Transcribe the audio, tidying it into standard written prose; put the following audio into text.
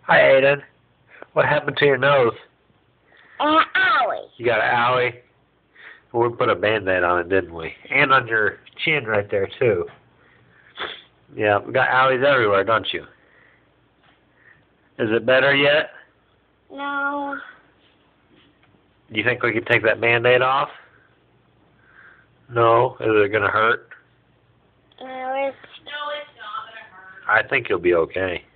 Hi, Aiden. What happened to your nose? Owie. You got an owie? We put a Band-Aid on it, didn't we? And on your chin right there, too. Yeah, we got owies everywhere, don't you? Is it better yet? No. Do you think we could take that Band-Aid off? No? Is it going to hurt? No, it's No, it's not gonna hurt. I think you'll be okay.